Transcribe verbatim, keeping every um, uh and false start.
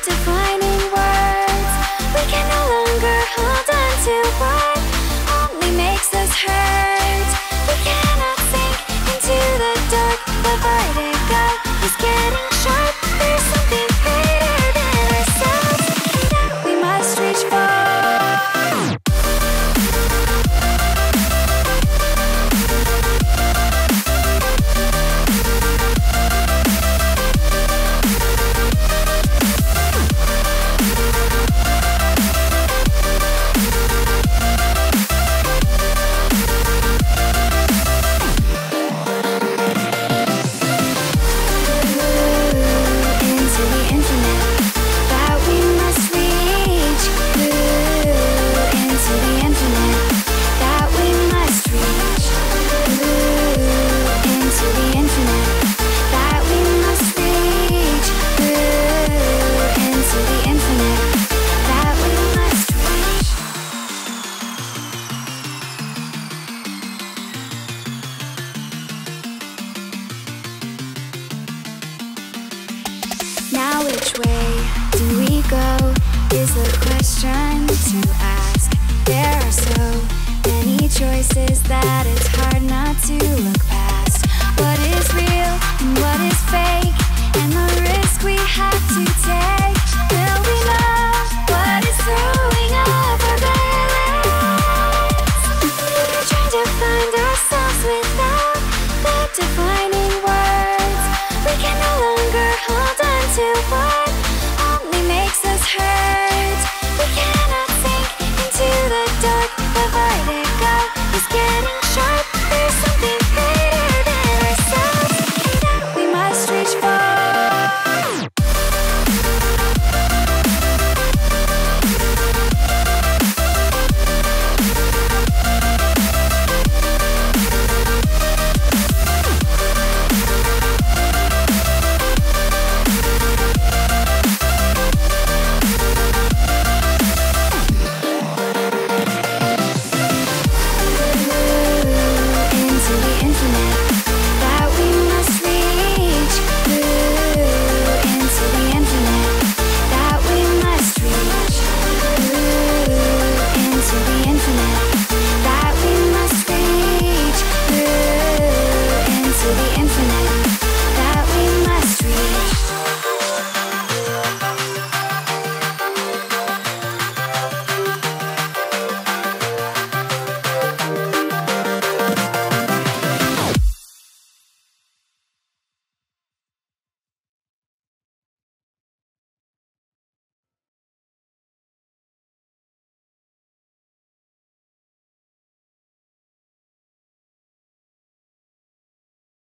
defining words. We can no longer hold on to what only makes us hurt. We cannot sink into the dark. The vertigo is getting sharp. There's something greater than ourselves that we must reach for. Now which way do we go is the question to ask. There are so many choices that it's hard not to look past. What is real and what is fake, and the risk we have to take. Will we know what is throwing off our balance? We're trying to find ourselves without the defining words. We can no longer hold on to what only makes us hurt.